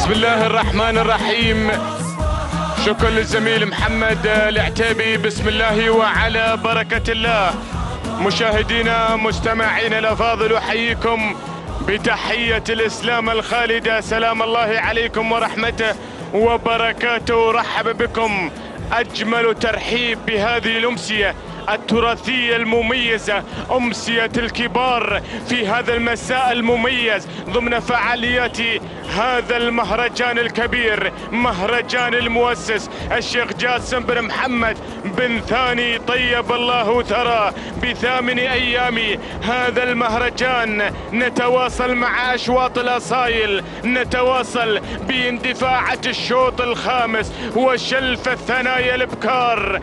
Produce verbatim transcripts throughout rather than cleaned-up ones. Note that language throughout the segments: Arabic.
بسم الله الرحمن الرحيم. شكرا للزميل محمد العتيبي. بسم الله وعلى بركة الله. مشاهدينا مستمعينا الأفاضل، أحييكم بتحية الإسلام الخالدة. سلام الله عليكم ورحمته وبركاته. رحب بكم أجمل ترحيب بهذه الأمسية التراثية المميزة، أمسية الكبار، في هذا المساء المميز ضمن فعاليات هذا المهرجان الكبير، مهرجان المؤسس الشيخ جاسم بن محمد بن ثاني طيب الله ثراه. بثامن أيام هذا المهرجان نتواصل مع أشواط الأصايل، نتواصل باندفاعة الشوط الخامس وشلف الثنايا الابكار.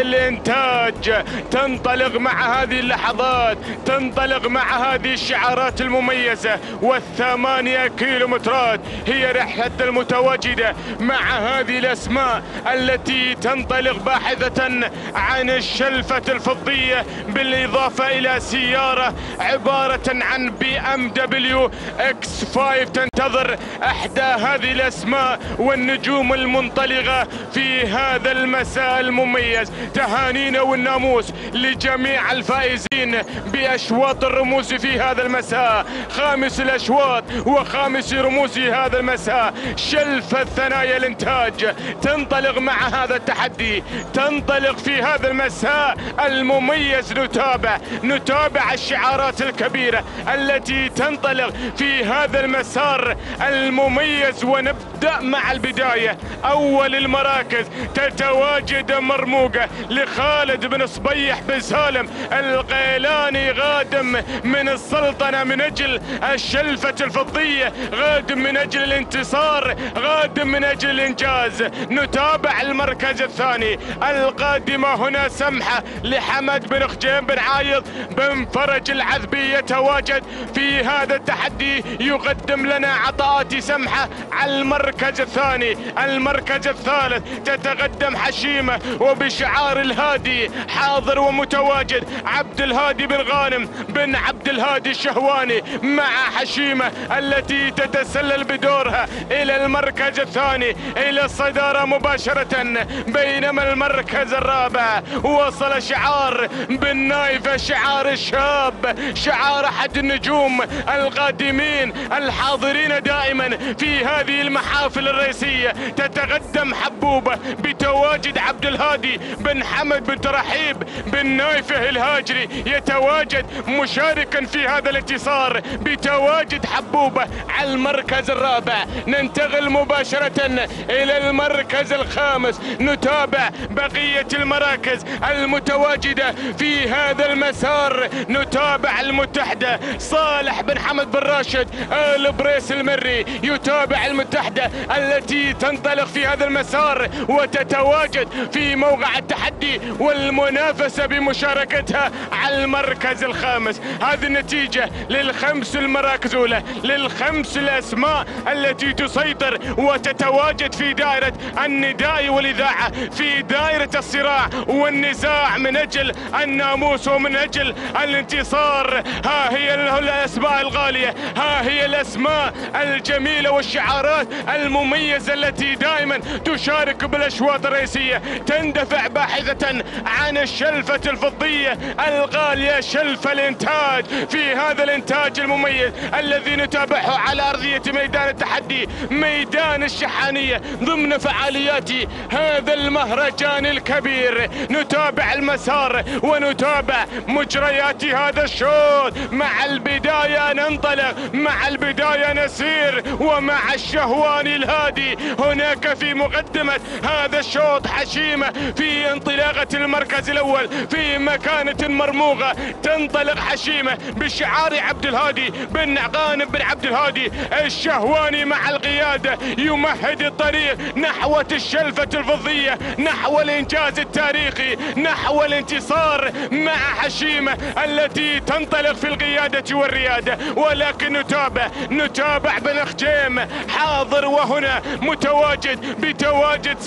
الانتاج تنطلق مع هذه اللحظات، تنطلق مع هذه الشعارات المميزة، والثمانية كيلومترات هي رحلة المتواجدة مع هذه الأسماء التي تنطلق باحثة عن الشلفة الفضية، بالإضافة إلى سيارة عبارة عن بي ام دبليو اكس خمسة تنتظر إحدى هذه الأسماء والنجوم المنطلقة في هذا المساء المميز. تهانينا والناموس لجميع الفائزين بأشواط الرموز في هذا المساء. خامس الأشواط وخامس رموز هذا المساء شلف الثنايا الانتاج تنطلق مع هذا التحدي، تنطلق في هذا المساء المميز. نتابع نتابع الشعارات الكبيرة التي تنطلق في هذا المسار المميز، ونبدأ مع البداية. أول المراكز تتواجد مرموقة لخالد بن صبيح بن سالم القيلاني، غادم من السلطنة من أجل الشلفة الفضية، غادم من أجل الانتصار، غادم من أجل الإنجاز. نتابع المركز الثاني القادمة هنا سمحة لحمد بن خجيم بن عايض بن فرج العذبي، يتواجد في هذا التحدي، يقدم لنا عطاءات سمحة على المركز الثاني. المركز الثالث تتقدم حشيمة وبشعار الهادي حاضر ومتواجد عبد الهادي بن غانم بن عبد الهادي الشهواني مع حشيمة التي تتسلل بدورها إلى المركز الثاني إلى الصدارة مباشرة. بينما المركز الرابع وصل شعار بن نايفة، شعار الشاب، شعار أحد النجوم القادمين الحاضرين دائما في هذه المحافل الرئيسية. تتقدم حبوبة بتواجد عبد الهادي بن حمد بن ترحيب بن نايفة الهاجري، يتواجد مشاركا في هذا الانتصار بتواجد حبوبة على المركز الرابع. ننتقل مباشرة إلى المركز الخامس، نتابع بقية المراكز المتواجدة في هذا المسار. نتابع المتحدة صالح بن حمد بن راشد آل بريس المري، يتابع المتحدة التي تنطلق في هذا المسار وتتواجد في موقع التحدي والمنافسة بمشاركتها على المركز الخامس. هذه النتيجة للخمس المراكز الأولى، للخمس الأسماء التي تسيطر وتتواجد في دائرة النداء والإذاعة، في دائرة الصراع والنزاع من أجل الناموس ومن أجل الانتصار. ها هي الأسماء الغالية، ها هي الأسماء الجميلة والشعارات المميزة التي دائما تشارك بالأشواط الرئيسية، تندفع باحثة عن الشلفة الفضية الغالية، شلف الإنتاج. في هذا الإنتاج المميز الذي نتابعه على أرضية ميدان التحدي، ميدان الشحانية، ضمن فعاليات هذا المهرجان الكبير. نتابع المسار ونتابع مجريات هذا الشوط. مع البداية ننطلق، مع البداية نسير، ومع الشهواني الهادي هناك في مقدمة هذا الشوط حشيمة في انطلاقة المركز الأول في مكانة مرموقة. تنطلق حشيمة بشعار عبد الهادي بن غانم بن عبد الهادي الشهواني مع القيادة، يمهد الطريق نحو الشلفة الفضية، نحو الإنجاز التاريخي، نحو الانتصار مع حشيمة التي تنطلق في القيادة والريادة. ولكن نتابع نتابع بن خجيم حاضر وهنا متواجد بتواجد سمحة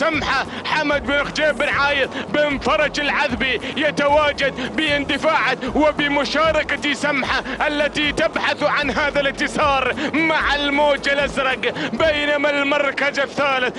حمد بن خجيب بن عايض بن فرج العذبي يتواجد باندفاعه وبمشاركة سمحة التي تبحث عن هذا الانتصار مع الموج الازرق. بينما المركز الثالث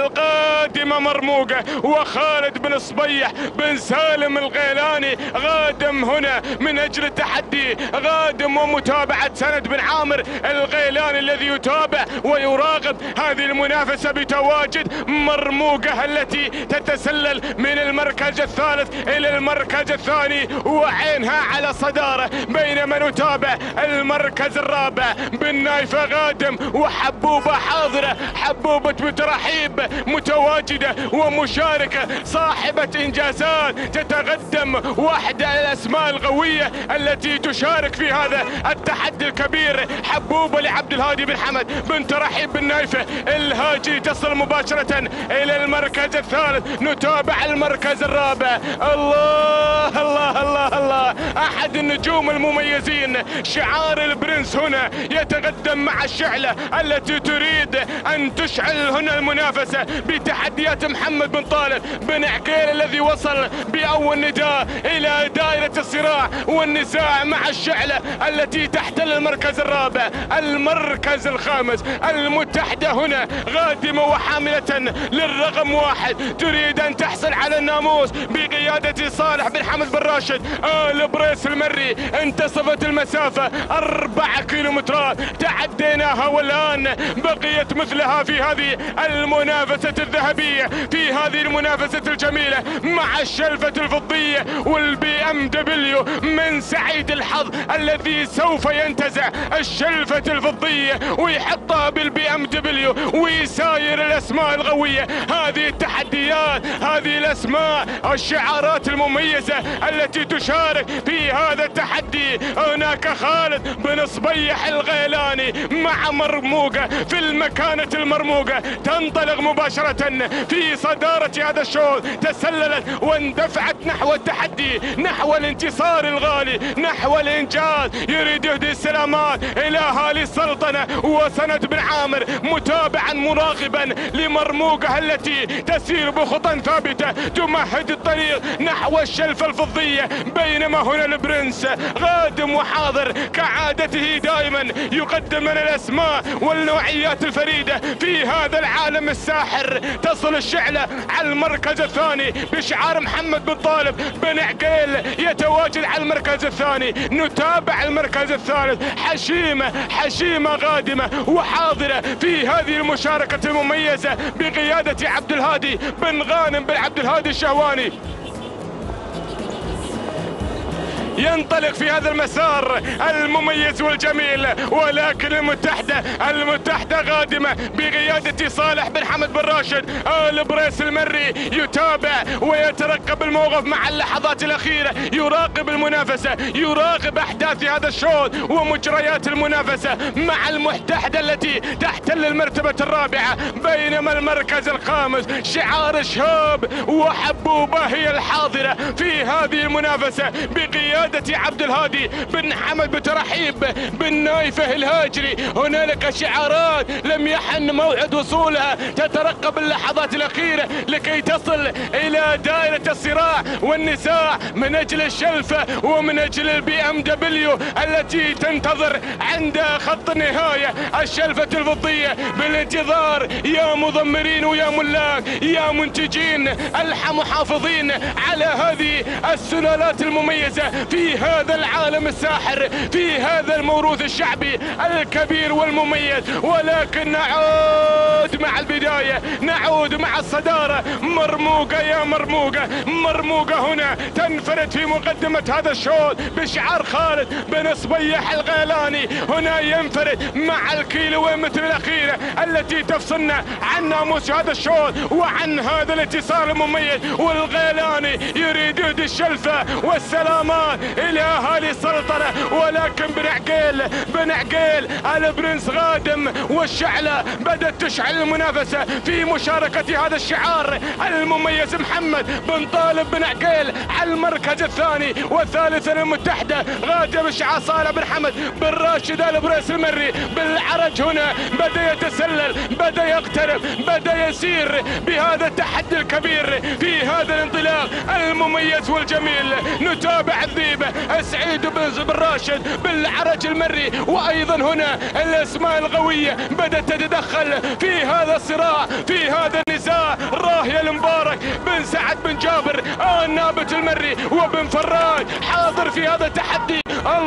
القادمة مرموقة وخالد بن صبيح بن سالم الغيلاني غادم هنا من اجل التحدي، غادم ومتابعة سند بن عامر الغيلاني الذي يتابع ويراقب هذه المنافسة بتواجد مرموقة التي تتسلل من المركز الثالث الى المركز الثاني وعينها على صدارة. بينما نتابع المركز الرابع بن نايفة غادم وحبوبة حاضرة، حبوبة بترحيب متواجدة ومشاركة صاحبة انجازات تتقدم، واحدة الاسماء القوية التي تشارك في هذا التحدي الكبير. حبوبة لعبد الهادي بن حمد بن ترحيب بن نايفة الهاجري تصل مباشرة الى المركز الثالث. نتابع المركز الرابع. الله الله الله الله، احد النجوم المميزين شعار البرنس هنا يتقدم مع الشعلة التي تريد ان تشعل هنا المنافسة بتحديات محمد بن طالب بن عقيل الذي وصل باول نداء الى دائرة الصراع والنزاع مع الشعلة التي تحتل المركز الرابع. المركز الخامس المتحدة هنا غادمة وحاملة للرقم واحد، تريد ان تحصل على الناموس بقيادة صالح بن حمد بن راشد آل بريس المري. انتصفت المسافة أربعة كيلومترات تعديناها والآن بقيت مثلها في هذه المنافسة الذهبية، في هذه المنافسة الجميلة مع الشلفة الفضية والبي ام دبليو من سعيد الحظ الذي سوف ينتزع الشلفة الفضية ويحطها بالبي ام دبليو ويساير الاسماء القوية. هذه التحديات، هذه الاسماء، الشعارات المميزة التي تشارك في هذا التحدي. هناك خالد بن صبيح الغيلاني مع مرموقة في المكانة المرموقة، تنطلق مباشرة في صدارة هذا الشوط، تسللت واندفعت نحو التحدي، نحو الانتصار الغالي، نحو الانجاز. يريد يهدي السلامات الى اهالي السلطنة وسند بن عامر متابعا مراقبا لمرموقة التي تسير بخطى ثابتة تمهد الطريق نحو الشلفة الفضية. بينما هنا البرنس قادم وحاضر كعادته دائما يقدم لنا الاسماء والنوعيات الفريدة في هذا العالم الساحر. تصل الشعلة على المركز الثاني بشعار محمد بن طالب بن عقيل يتواجد على المركز الثاني. نتابع المركز الثالث حشيمة، حشيمة قادمة وحاضرة في هذه المشاركة المميزة بقيادة عبد الهادي بن غانم بن عبد الهادي الشهواني. ينطلق في هذا المسار المميز والجميل، ولكن المتحدة المتحدة قادمة بقيادة صالح بن حمد بن راشد آل بريس المري يتابع ويترقب الموقف مع اللحظات الأخيرة، يراقب المنافسة، يراقب أحداث هذا الشوط ومجريات المنافسة مع المتحدة التي تحتل المرتبة الرابعة. بينما المركز الخامس شعار شهاب وحبوبة هي الحاضرة في هذه المنافسة بقيادة عبد الهادي بن حمد بترحيب بن نايفة الهاجري. هنالك شعارات لم يحن موعد وصولها، تترقب اللحظات الأخيرة لكي تصل إلى دائرة الصراع والنزاع من أجل الشلفة ومن أجل البي ام دبليو التي تنتظر عند خط النهاية. الشلفة الفضية بالانتظار يا مضمرين ويا ملاك يا منتجين المحافظين على هذه السلالات المميزة في هذا العالم الساحر، في هذا الموروث الشعبي الكبير والمميز. ولكن نعود مع البداية، نعود مع الصدارة. مرموقة يا مرموقة، مرموقة هنا تنفرد في مقدمة هذا الشوط بشعار خالد بن صبيح الغيلاني. هنا ينفرد مع الكيلو مثل الأخيرة التي تفصلنا عن ناموس هذا الشوط وعن هذا الاتصال المميز. والغيلاني يريد يهدي الشلفة والسلامات الى اهالي السلطنة، ولكن بن عقيل بن عقيل البرنس غادم والشعلة بدأت تشعل المنافسة في مشاركة هذا الشعار المميز. محمد بن طالب بن عقيل على المركز الثاني والثالث المتحدة غادة بشعة صالح بن حمد بن راشد البريس المري بالعرج هنا بدأ يتسلل، بدأ يقترب، بدأ يسير بهذا التحدي الكبير في هذا الانطلاق المميز والجميل. نتابع الذيبة سعيد بن راشد بالعرج المري، وايضا هنا الاسماء القوية بدأت تتدخل في هذا الصراع في هذا النزاع. راهية المبارك بن سعد بن جابر النابت المري وبن فراج حاضر في هذا التحدي.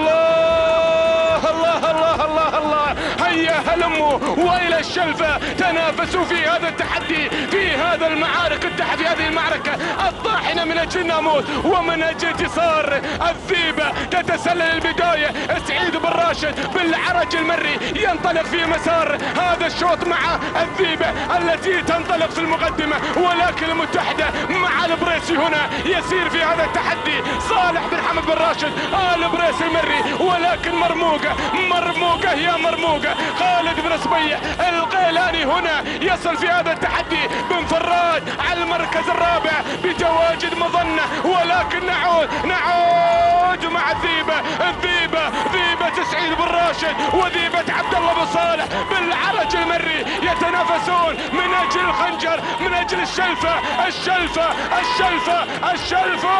الله الله الله الله الله، هيا هلموا والى الشلفة، تنافسوا في هذا التحدي في هذا المعارك في هذه المعركة الطاحنة من اجل الناموس ومن اجل انتصار الذيبة. تتسلل البداية سعيد بن راشد بالعرج المري ينطلق في مسار هذا الشوط مع الذيبة التي تنطلق في المقدمة، ولكن المتحدة مع البريسي هنا يسير في هذا التحدي. صالح بن حمد بن راشد البريسي المري، ولكن مرموقة مرموقة يا مرموقة. خالد بن صبيح القيلاني هنا يصل في هذا التحدي. بن فراج على المركز الرابع بتواجد مظنة، ولكن نعود نعود مع الذيبة الذيبة ذيبة سعيد بن راشد وذيبة عبد الله بن صالح بالعرج المري يتنافسون من اجل الخنجر، من اجل الشلفة الشلفة الشلفة الشلفة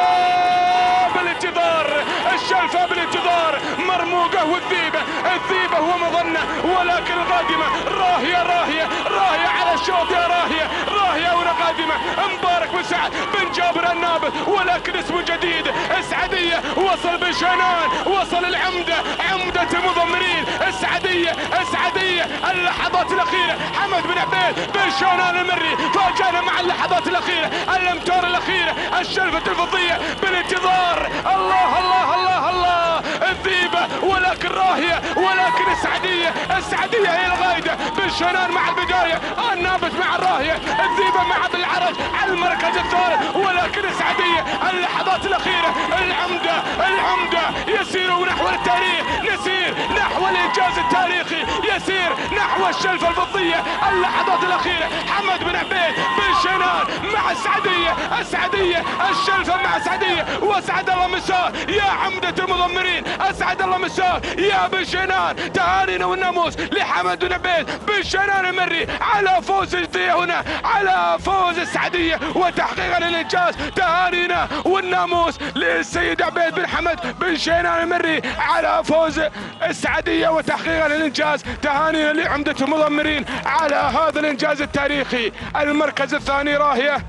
بالانتظار، الشلفة بالانتظار. مرموقة والذيبة الذيبة ومظنة، ولكن القادمة راهية راهية راهية على الشوط يا راهية راهية هنا قادمة. مبارك بن سعد بن جابر النابت، ولكن اسمه جديد السعدية. وصل بن شنان، وصل العمدة عمدة المضمرين السعدية السعدية. اللحظات الأخيرة حمد بن عبيد بن شنان المري فاجأنا مع اللحظات الأخيرة الأمتار الأخيرة. الشلفة الفضية بالانتظار. الله الله الله الله الذيبة، ولكن راهية ولكن السعدية السعدية هي الغايدة. بن شنان مع البداية، النابت مع الراهية، الذيبة مع بالعرج على المركز الثالث، ولكن السعدية اللحظات الأخيرة. العمدة العمدة يسير نحو التاريخ، نسير نحو الإنجاز التاريخي، يسير نحو الشلفة الفضية. اللحظات الأخيرة حمد بن عبيد بن شنان مع السعدية السعدية الشلفة مع السعدية. واسعد الله مساء يا عمدة المضمرين، اسعد الله مساء يا بن شنان. تهانينا والناموس لحمد بن عبيد بن شنان المري على فوز الذية هنا، على فوز السعدية وتحقيقا للإنجاز. تهانينا والناموس للسيد عبيد بن حمد بن شنان المري على فوز السعدية وتحقيقا للإنجاز. تهانينا لعمدة المضمرين على هذا الإنجاز التاريخي. المركز الثاني راهية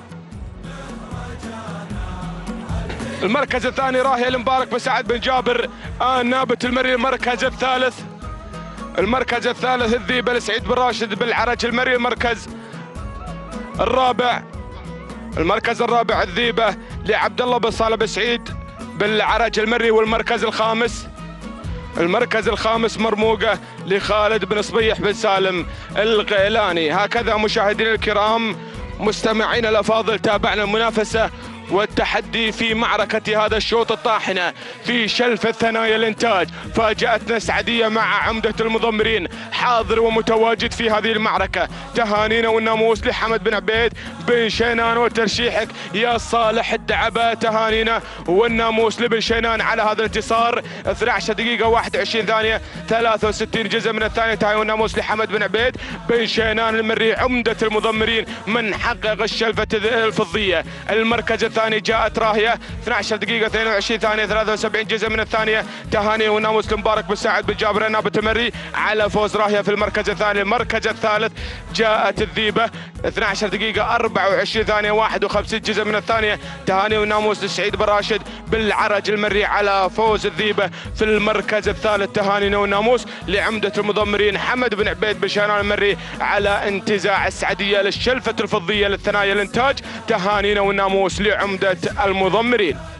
المركز الثاني راهية المبارك بن سعد بن جابر النابت المري. المركز الثالث المركز الثالث الذيبة لسعيد بن راشد بالعرج المري. المركز الرابع المركز الرابع الذيبة لعبد الله بن صالح بن سعيد بالعرج المري. والمركز الخامس المركز الخامس مرموقة لخالد بن صبيح بن سالم القيلاني. هكذا مشاهدينا الكرام مستمعينا الافاضل تابعنا المنافسة والتحدي في معركة هذا الشوط الطاحنة في شلف الثنايا الانتاج. فاجأتنا السعدية مع عمدة المضمرين حاضر ومتواجد في هذه المعركة. تهانينا والناموس لحمد بن عبيد بن شنان وترشيحك يا صالح الدعبة. تهانينا والناموس لبن شنان على هذا الانتصار. اثنتي عشرة دقيقة واحد وعشرين ثانية ثلاثة وستين جزء من الثانية. تهاني والناموس لحمد بن عبيد بن شنان المري عمدة المضمرين من حقق الشلفة الفضية. المركز الثاني جاءت راهية اثنتي عشرة دقيقة اثنين وعشرين ثانية ثلاثة وسبعين جزء من الثانية. تهاني والناموس لمبارك بن سعد بن جابر النابت المري على فوز راهية في المركز الثاني. المركز الثالث جاءت الذيبة اثنتي عشرة دقيقة أربعة وعشرين ثانية واحد وخمسين جزء من الثانية. تهاني والناموس لسعيد بن راشد بالعرج المري على فوز الذيبة في المركز الثالث. تهانينا والناموس لعمدة المضمرين حمد بن عبيد بن شنان المري على انتزاع السعدية للشلفة الفضية للثنايا الانتاج. تهانينا والناموس لعمدة المضمرين.